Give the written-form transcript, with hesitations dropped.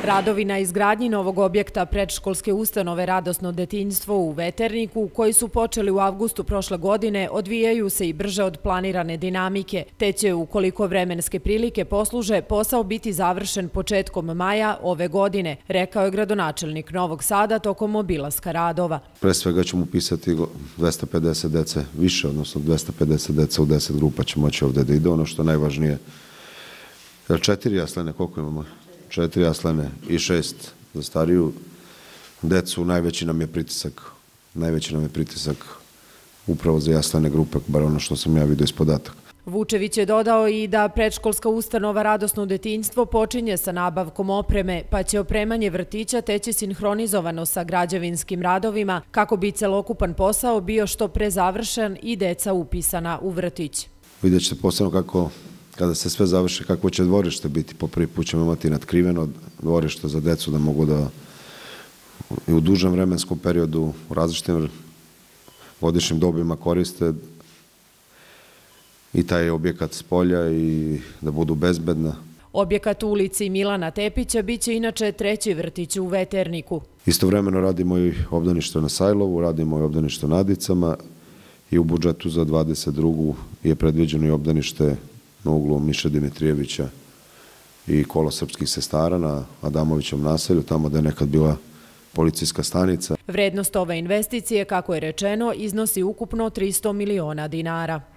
Radovi na izgradnji novog objekta predškolske ustanove Radosno detinjstvo u Veterniku, koji su počeli u avgustu prošle godine, odvijaju se i brže od planirane dinamike, te će, ukoliko vremenske prilike posluže, posao biti završen početkom maja ove godine, rekao je gradonačelnik Novog Sada tokom obilaska radova. Pre svega ćemo upisati 250 dece više, odnosno 250 deca u 10 grupa će moći ovde da ide. Ono što je najvažnije, 4 jaslene, koliko imamo? 4 jaslene i 6 za stariju decu. Najveći nam je pritisak upravo za jaslene grupe, bar ono što sam ja vidio iz podataka. Vučević je dodao i da predškolska ustanova Radosno detinjstvo počinje sa nabavkom opreme, pa će opremanje vrtića teći sinhronizovano sa građevinskim radovima kako bi celokupan posao bio što pre završen i deca upisana u vrtić. Vidjet ćete posebno kako, kada se sve završi, kako će dvorište biti. Po prvi put ćemo imati natkriveno dvorište za decu da mogu da i u dužem vremenskom periodu u različitim godišnjim dobima koriste i taj objekat s polja i da budu bezbedna. Objekat u ulici Milana Tepića biće inače treći vrtić u Veterniku. Istovremeno radimo i obdanište na Sajlovu, radimo i obdanište na Adicama i u budžetu za 22. je predviđeno i obdanište na uglu Miše Dimitrijevića i kolo srpskih sestara na Adamovićevom naselju, tamo da je nekad bila policijska stanica. Vrednost ove investicije, kako je rečeno, iznosi ukupno 300 miliona dinara.